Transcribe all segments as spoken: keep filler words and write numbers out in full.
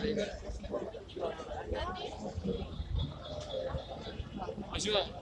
Acaba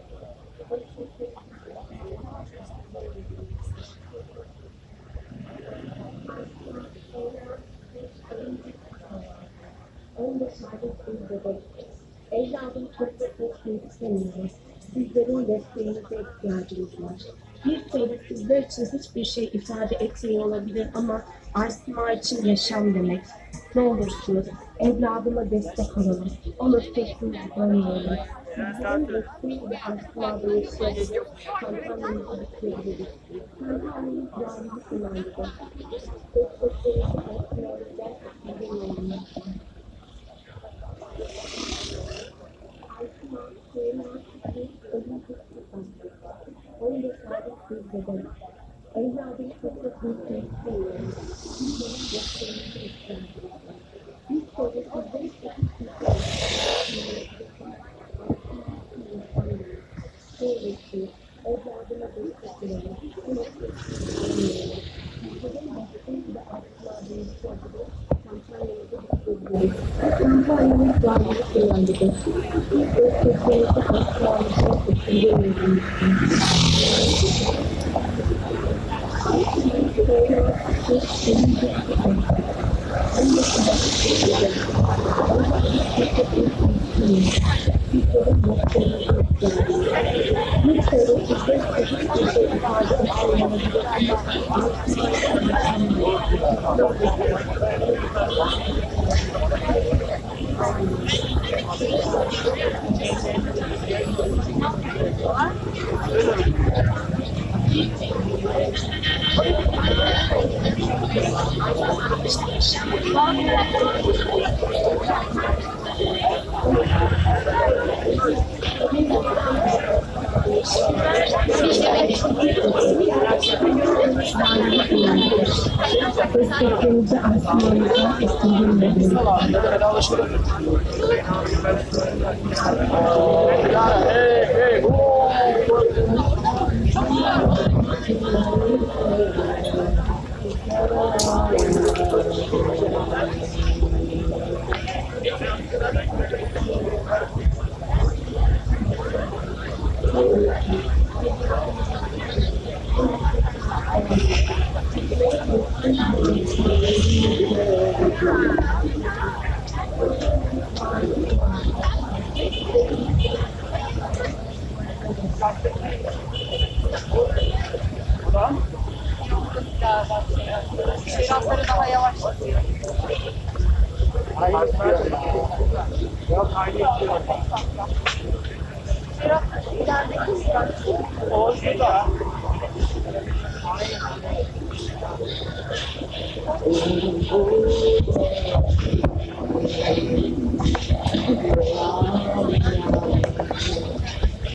on beş aylık bir bebek. Evladım çok bekletmek istemiyorum. Sizlerin desteğinize ihtiyacımız var. Bir çocuk sizler için hiçbir şey ifade etmiyor olabilir ama Aysima için yaşam demek. Ne olursunuz evladıma destek olalım. Onu sessiz görmeyelim. Sizlerin desteğiyle Aysima'da yaşayabiliriz. Kampanyamızı bitirebiliriz. Kampanyamız yardımcı kullandı. Desteklerinizi Aysima'da gerçekten bilmiyorum. Aysima, suyun artık ölüm kısmı. on beş aylık bir bebek. Evladım çok da büyük istemiyorum. Sizlerin desteğinizi ihtiyacımız var. Bir soru sizden sekiz şöyle ki, evladıma destek verelim. Bunu seslenmeyelim. Sizlerin desteğiyle Aysima değiştirebilir. Kampanyamızı bitirebiliriz. Kampanyamız varlığı kullandık. Biz desteklerinizi Aysima'nın seslenmeyelim. Desteklerinizi Aysima'nın esirgemeyelim. Şirafları daha yavaş. Şiraf ilerideki şiraf. O şurada.